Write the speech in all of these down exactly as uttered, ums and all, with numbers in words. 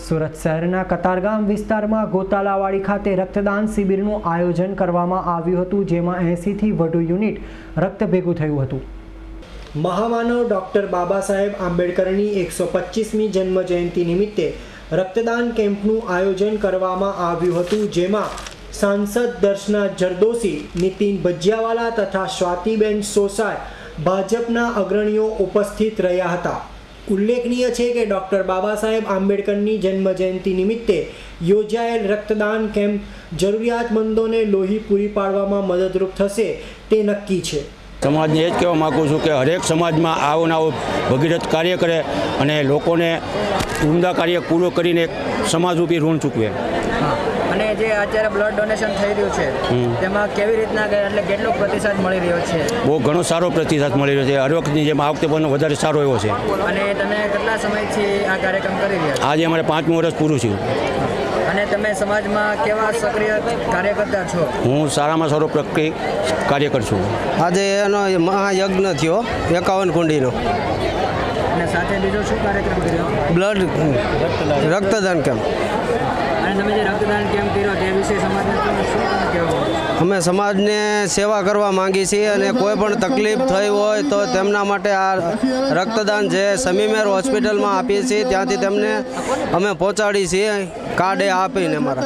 સુરત શહેરના કતારગામ વિસ્તારમાં ગોતાલાવાડી ખાતે રક્તદાન શિબિરનું આયોજન કરવામાં આવ્યું હતું, જેમાં એંસી થી વધુ યુનિટ રક્ત ભેગું થયું હતું। મહામાનવ ડોક્ટર બાબા સાહેબ આંબેડકરની એકસો પચીસમી જન્મ જયંતિ નિમિત્તે રક્તદાન કેમ્પનું આયોજન કરવામાં આવ્યું હતું, જેમાં સાંસદ દર્શના જરદોશી, નીતિન ભજિયાવાલા તથા સ્વાતિબેન સોસાય ભાજપના અગ્રણીઓ ઉપસ્થિત રહ્યા હતા। ઉલ્લેખનીય છે કે ડોક્ટર બાબા સાહેબ આંબેડકરની જન્મ જયંતિ નિમિત્તે યોજાયેલ રક્તદાન કેમ્પ જરૂરિયાતમંદોને લોહી પૂરી પાડવામાં મદદરૂપ થશે તે નક્કી છે। સમાજને એ જ કહેવા માગું છું કે હરેક સમાજમાં આવો ને આવો ભગીરથ કાર્ય કરે અને લોકોને ઉમદા કાર્ય પૂરો કરીને સમાજરૂપી ઋણ ચૂકવે। અને જે અત્યારે બ્લડ ડોનેશન થઈ રહ્યું છે તેમાં કેવી રીતના એટલે કેટલો પ્રતિસાદ મળી રહ્યો છે? બહુ ઘણો સારો પ્રતિસાદ મળી રહ્યો છે। હર વખતની જેમ આ વખતે પણ વધારે સારો એવો છે। અને તમે કેટલા સમયથી આ કાર્યક્રમ કરી રહ્યા છો? આજે અમારે પાંચમું વર્ષ પૂરું થયું। અને તમે સમાજમાં કેવા સક્રિય કાર્યકર્તા છો? હું સારામાં સારો પ્રક્રિય કાર્યકર છું। આજે એનો મહાયજ્ઞ થયો એકાવન કુંડીનો। અને સાથે બીજો શું કાર્યક્રમ કર્યો? બ્લડ રક્તદાન કેમ્પ। અને તમે જે રક્તદાન કેમ્પ કર્યો તે વિશે સમાજને તમે શું કહેવું? અમે સમાજને સેવા કરવા માંગીએ છીએ અને કોઈ પણ તકલીફ થઈ હોય તો તેમના માટે આ રક્તદાન જે સમીમેર હોસ્પિટલમાં આપીએ છીએ ત્યાંથી તેમને અમે પહોંચાડીએ છીએ કાર્ડે આપીને। અમારા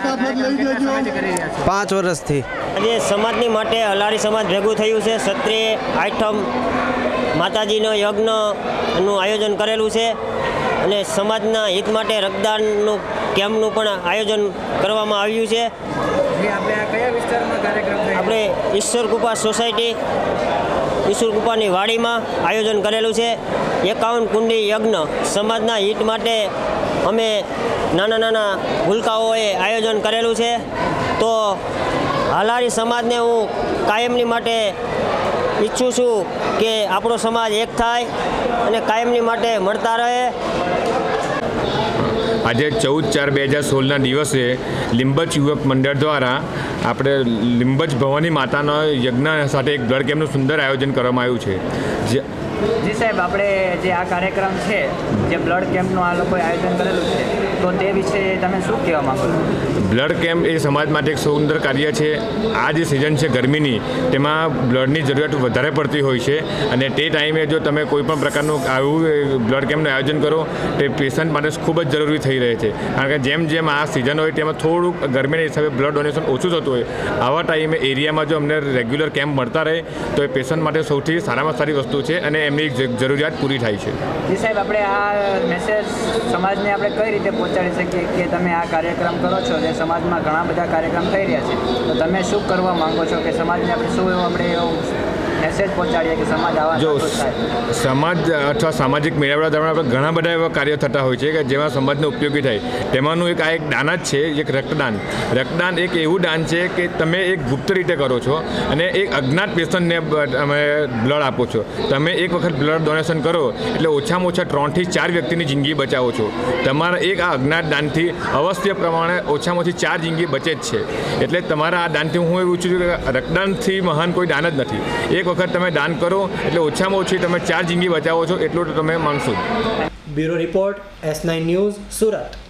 પાંચ વર્ષથી આજે સમાજની માટે અલારી સમાજ ભેગું થયું છે। ક્ષત્રિય આઠમ માતાજીનો યજ્ઞનું આયોજન કરેલું છે અને સમાજના હિત માટે રક્તદાનનું કેમ્પનું પણ આયોજન કરવામાં આવ્યું છે। આપણે ઈશ્વર કૃપા સોસાયટી ઈશ્વર કૃપાની વાડીમાં આયોજન કરેલું છે। એકાવન કુંડી યજ્ઞ સમાજના હિત માટે અમે નાના નાના ભૂલકાઓએ આયોજન કરેલું છે। તો હાલારી સમાજને હું કાયમની માટે ઈચ્છું છું કે આપણો સમાજ એક થાય અને કાયમની માટે મળતા રહે। આજે ચૌદ ચાર બે હજાર સોળના દિવસે લીંબચ યુવક મંડળ દ્વારા આપણે લીંબચ ભવાની માતાના યજ્ઞ સાથે એક બ્લડ કેમ્પનું સુંદર આયોજન કરવામાં આવ્યું છે। જે જી સાહેબ, આપણે જે આ કાર્યક્રમ છે જે બ્લડ કેમ્પનું આ લોકોએ આયોજન કરેલું છે તો તે વિશે તમે શું કહેવા માંગો છો? બ્લડ કેમ્પ એ સમાજ માટે એક સુંદર કાર્ય છે। આ જે સિઝન છે ગરમીની, તેમાં બ્લડની જરૂરિયાત વધારે પડતી હોય છે અને તે ટાઈમે જો તમે કોઈ પણ પ્રકારનું આવું બ્લડ કેમ્પનું આયોજન કરો તે પેશન્ટ માટે ખૂબ જ જરૂરી થઈ રહે છે। કારણ કે જેમ જેમ આ સિઝન હોય તેમાં થોડુંક ગરમીના હિસાબે બ્લડ ડોનેશન ઓછું થતું હોય, આવા ટાઈમે એરિયામાં જો અમને રેગ્યુલર કેમ્પ મળતા રહે તો એ પેશન્ટ માટે સૌથી સારામાં સારી વસ્તુ છે અને એમની જરૂરિયાત પૂરી થાય છે। જી સાહેબ, આપણે આ મેસેજ સમાજને આપણે કઈ રીતે પહોંચાડી શકીએ કે તમે આ કાર્યક્રમ કરો છો? જે સમાજમાં ઘણા બધા કાર્યક્રમ થઈ રહ્યા છે તો તમે શું કરવા માંગો છો કે સમાજને આપણે શું એવું આપણે એવું મેસેજ પહોંચાડીએ કે સમાજ આવા જો સમાજ અથવા સામાજિક મેળાવડા દરમિયાન આપણે ઘણા બધા એવા કાર્યો થતા હોય છે કે જેમાં સમાજને ઉપયોગી થાય। તેમાંનું એક આ એક દાન જ છે, એક રક્તદાન। રક્તદાન એક એવું દાન છે કે તમે એક ગુપ્ત રીતે કરો છો અને એક અજ્ઞાત પેશન્ટને તમે બ્લડ આપો છો। તમે એક વખત બ્લડ ડોનેશન કરો એટલે ઓછામાં ઓછા ત્રણથી ચાર વ્યક્તિની જિંદગી બચાવો છો। તમારા એક આ અજ્ઞાત દાનથી અવશ્ય પ્રમાણે ઓછામાં ઓછી ચાર જિંદગી બચે જ છે। એટલે તમારા આ દાનથી હું એવું ઈચ્છું છું કે રક્તદાનથી મહાન કોઈ દાન જ નથી। એક વખત તમે દાન કરો એટલે ઓછામાં ઓછી તમે ચાર જિંદગી બચાવો છો એટલું તો તમે માનશો। Bureau report, S nine news, Surat.